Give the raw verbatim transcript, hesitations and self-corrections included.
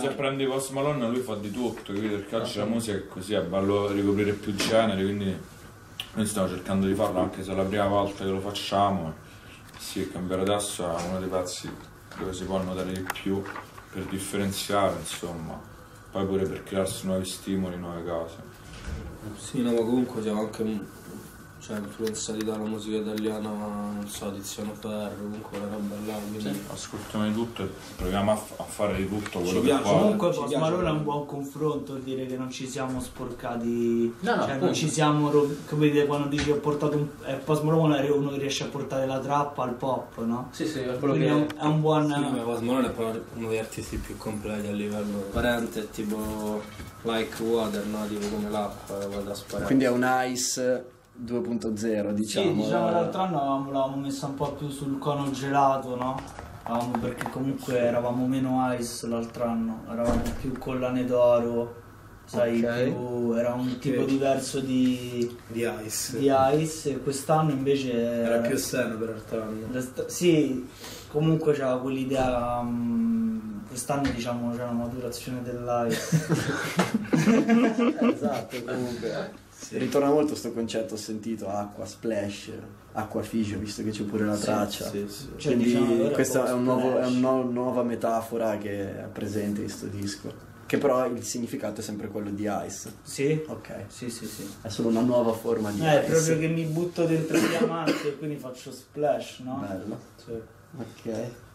se prendi Post Malone lui fa di tutto, capito? Perché oggi la musica è così, è bello ricoprire più generi, quindi noi stiamo cercando di farlo anche se è la prima volta che lo facciamo. Sì, cambiare adesso è uno dei pezzi dove si può annotare di più per differenziare, insomma, poi pure per crearsi nuovi stimoli, nuove cose. Sì, no, ma comunque siamo anche cioè, influenzati dalla musica italiana, non so, Tiziano Ferro, comunque la roba là, quindi... Sì, ascoltiamo di tutto e proviamo a, f- a fare di tutto quello Ci che piace. può. Comunque Ci Post piace. Malone è un buon confronto, dire che non ci siamo sporcati, No, no, cioè non appunto. ci siamo, ro- come dire, quando dici ho portato un... Eh, Post Malone è uno che riesce a portare la trap al pop, no? Sì, sì, è quello Quindi è un, che... è un buon... Sì, ma Post Malone è proprio uno degli artisti più completi a livello parente, tipo like water, no? Tipo come l'acqua, va trasparente. Quindi è un Ice due punto zero, diciamo. Sì, diciamo eh. l'altro anno avevamo- l'avevamo messa un po' più sul cono gelato, no? Avevamo- perché comunque eravamo meno ice l'altro anno, eravamo più collane d'oro, sai, Ok. più, era un tipo diverso di, Di Ice. di ice, e quest'anno invece Era più seno per l'altro anno. resta- sì, comunque c'era quell'idea, mm, quest'anno diciamo c'è una maturazione dell'ice. Esatto, comunque. Ritorna molto sto concetto, ho sentito acqua, splash, acqua figio, visto che c'è pure la traccia. Sì, sì. Cioè, Quindi diciamo, allora questa è, un nuovo, è splash. una no- nuova metafora che è presente in sto disco. Che però il significato è sempre quello di Ice. Sì? Ok. Sì, sì, sì. È solo una nuova forma di Eh, è Ice. proprio che mi butto dentro i diamanti e quindi faccio splash, no? Bello. Sì. Ok.